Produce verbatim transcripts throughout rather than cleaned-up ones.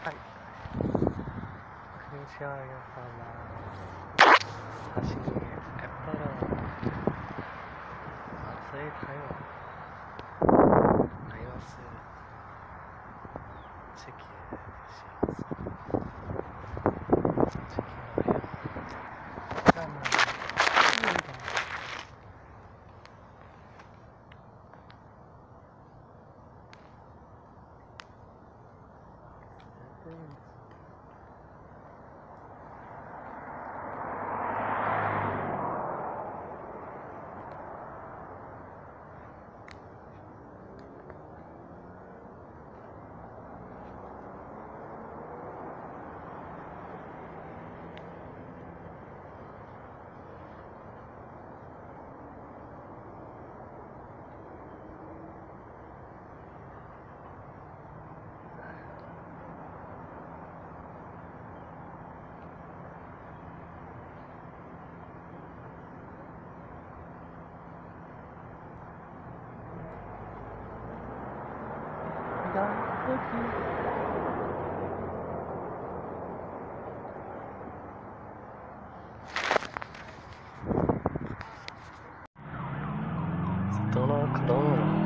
はい。こんにちは、皆様。다시 앱바로 맛을 가요. 아이오스 치킨이시여서 치킨을 해요. 일단은 치킨이다. Sono Clone.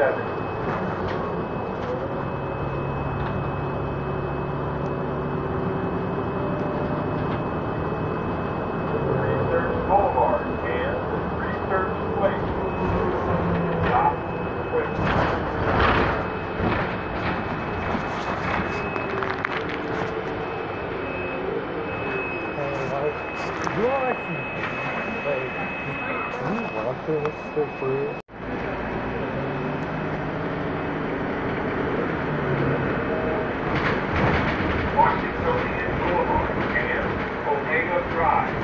You are actually, like, do you want this for free? Washingtonian Boulevard and Omega Drive.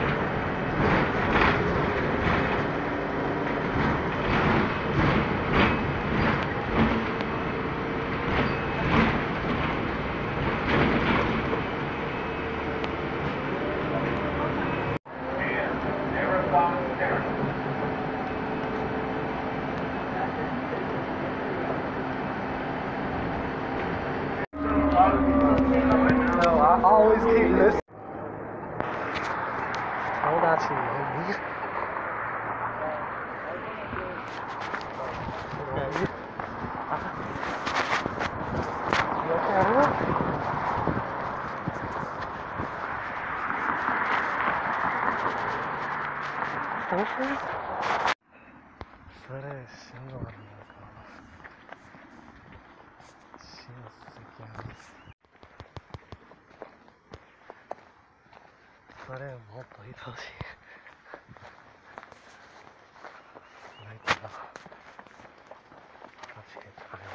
No, I always keep listening. 超大气，你。それ、それ、信号あるのか。親戚ある。それ、もっといてほしい。ないかな。マジでこれは。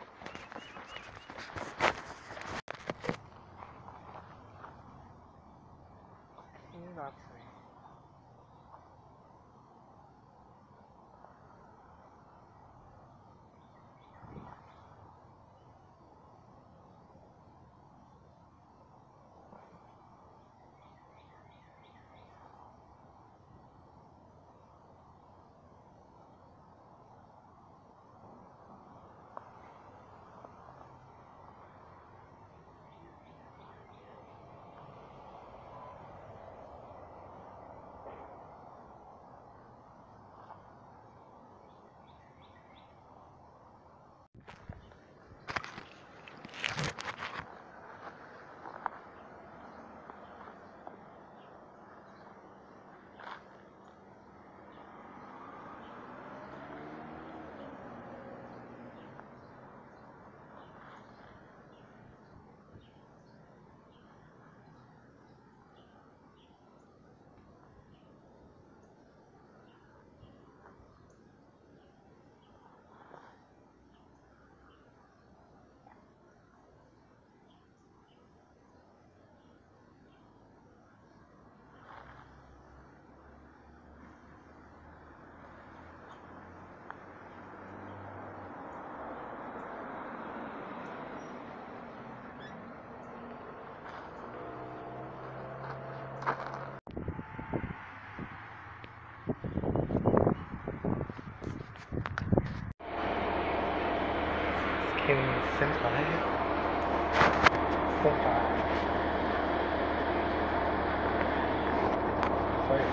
いいな、暑い。Can you send five? Send five. Sorry.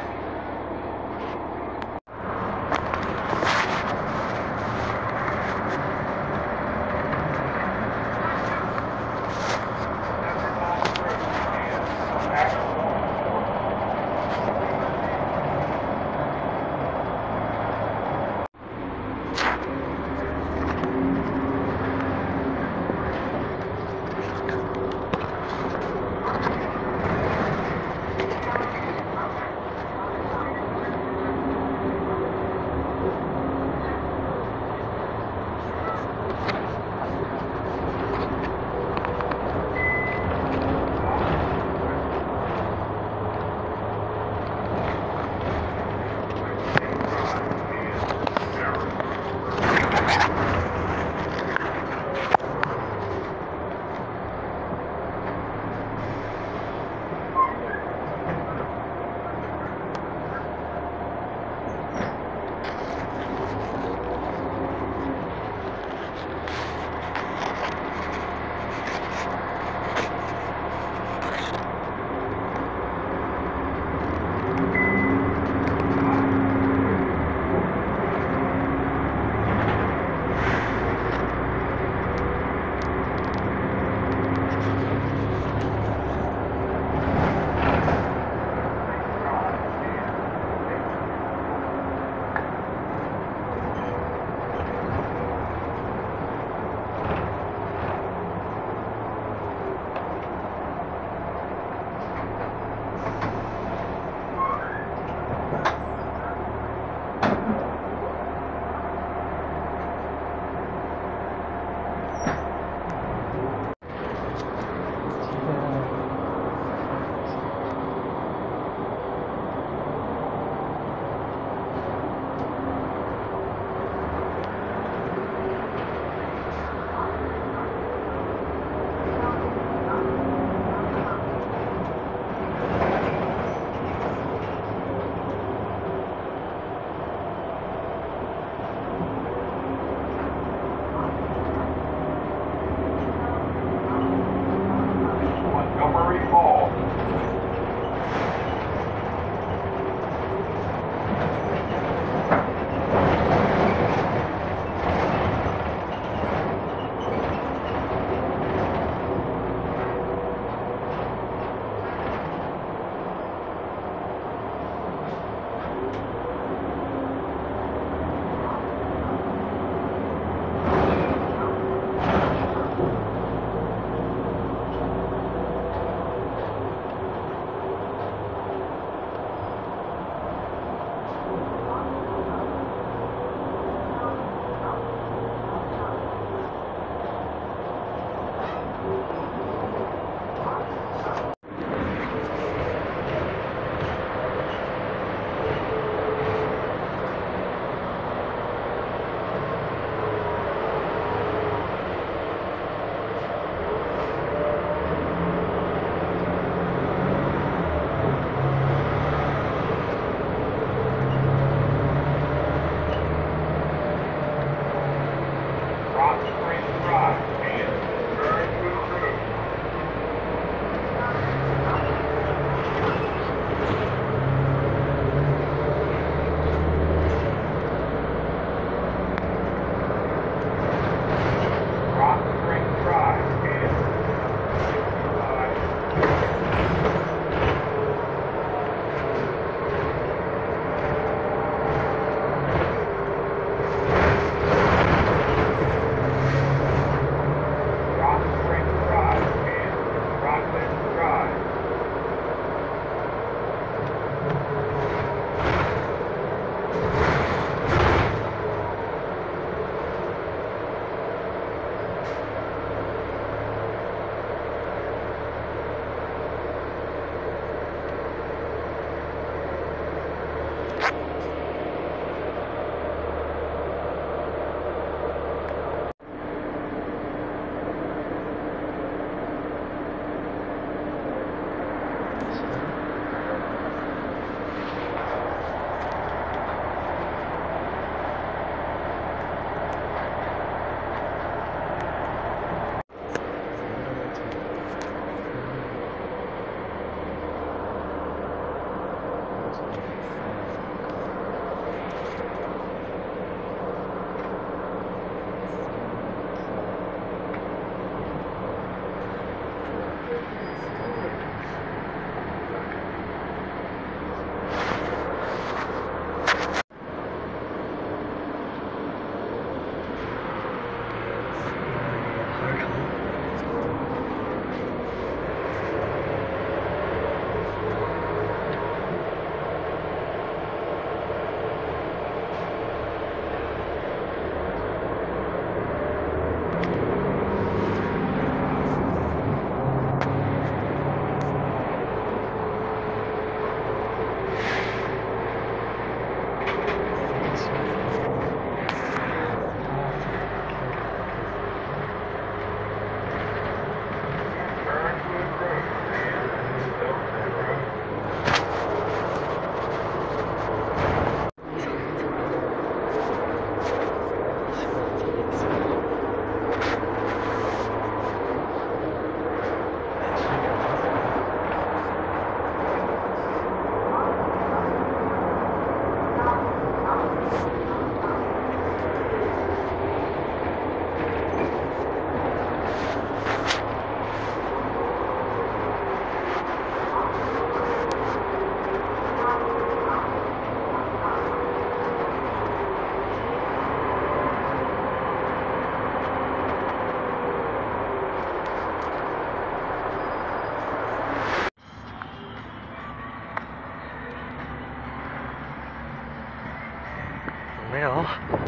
没有，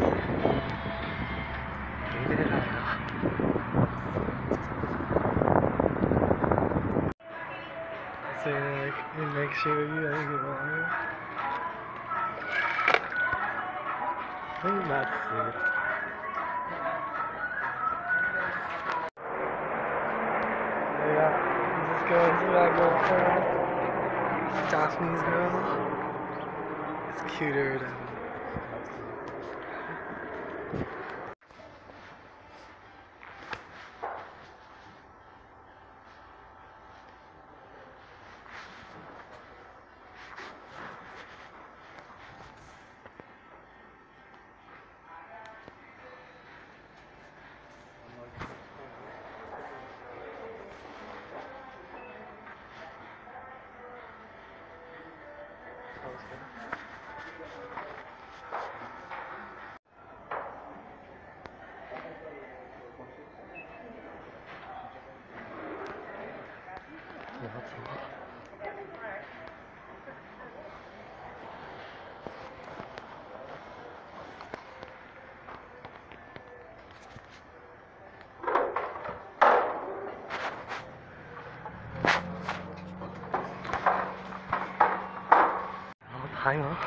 没得来了。So like, you make sure you don't get water. I think that's it. Yeah, you just go into that girlfriend. It's a Japanese girl. It's cuter than. Hang on.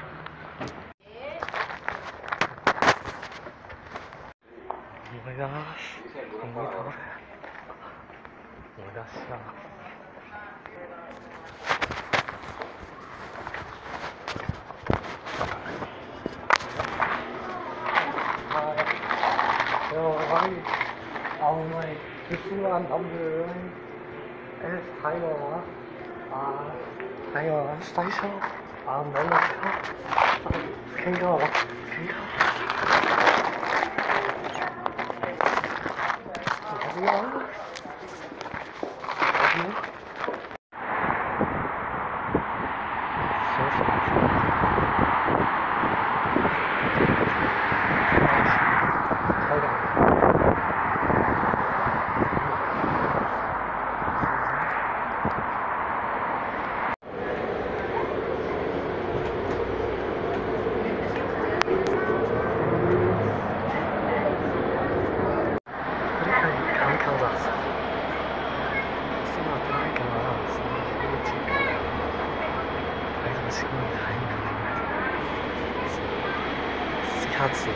Oh my gosh. Oh my god. Oh my gosh. Rồi, ông này, cái xu anh ông rồi em thấy rồi à, thấy rồi, thấy sao à, mỗi lần khen rồi, khen rồi下次。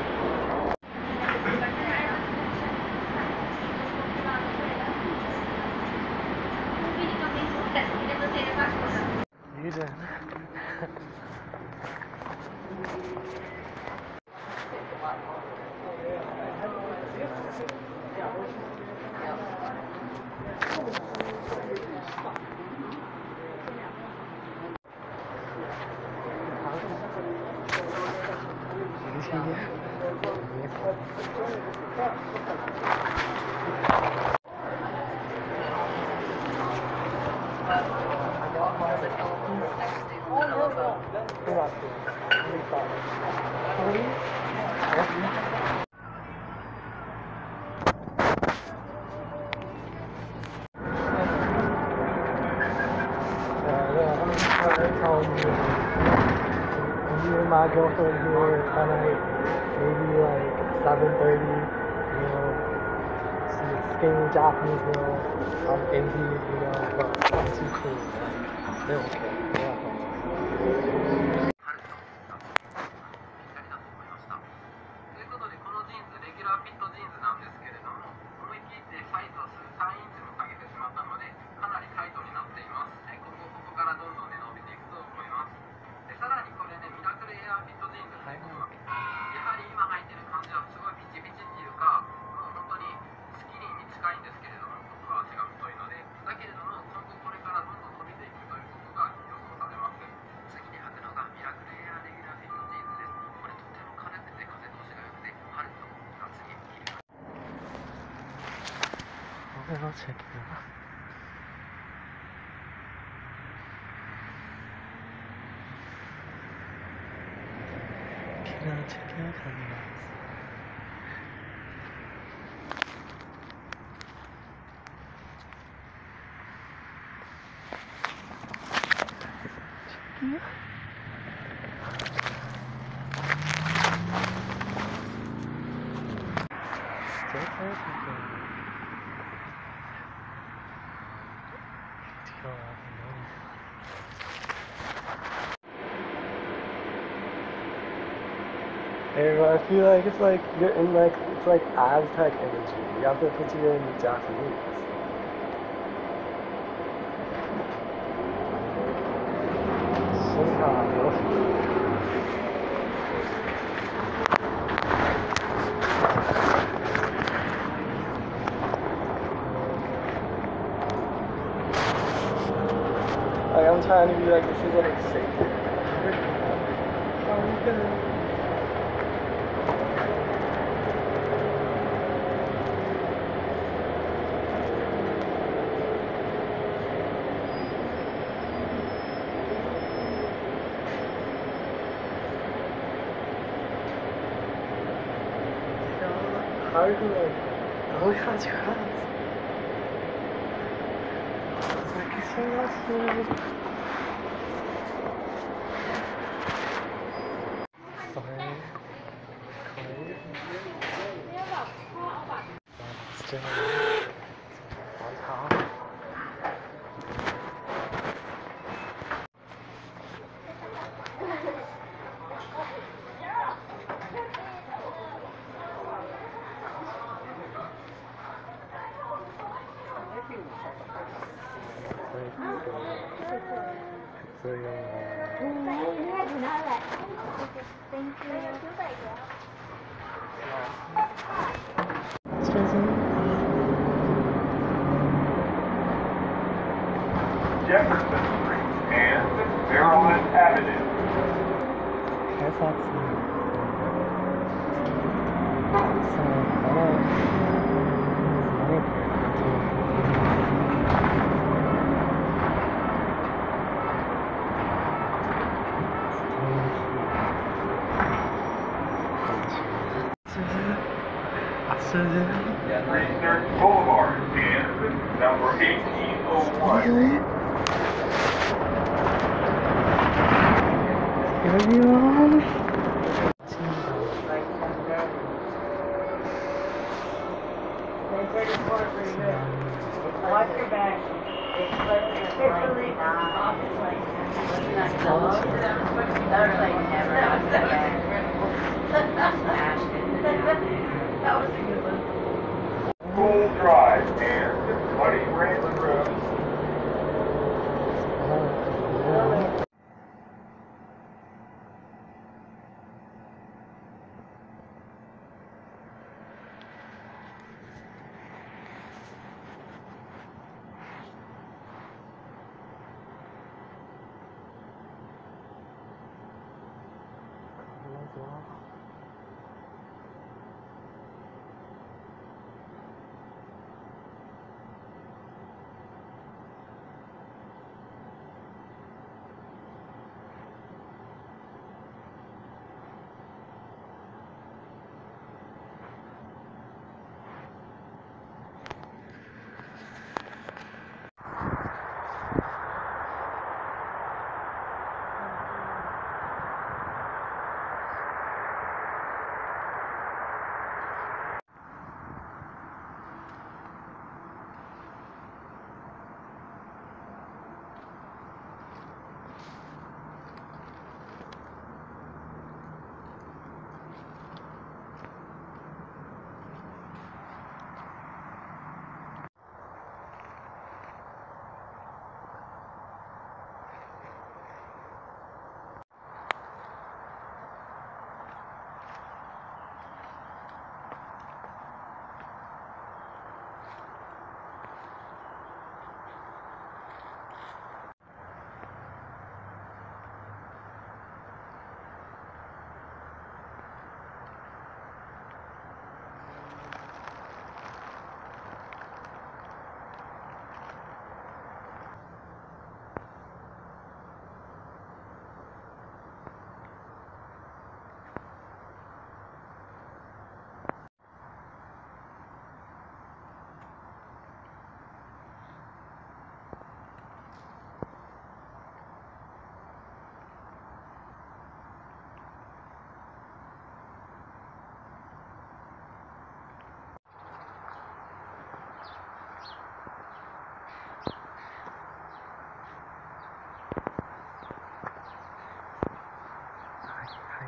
有点。My girlfriend here tonight, maybe like seven thirty, you know, she's skinny Japanese girl, I'm Indian, you know, but I'm too cool, like, they don't care, they're not gonna I'll check it out. Can I check it out? Check it out. Hey, I feel like it's like you're in like it's like Aztec imagery. You have to put you in Japanese. Like I'm trying to be like this is like sacred. I'm gonna. How do like look at your hands? Thank you so much, dude. Sorry. Sorry. Still on top. Jefferson Street and Maryland Avenue. That's awesome. So, hello. Research Boulevard and number eighteen oh one. Here you are. Watch your back. It's literally not. There's like never again. Smashed it. That was a good one. Full Drive and Muddy Ranch Road.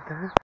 감사합니다.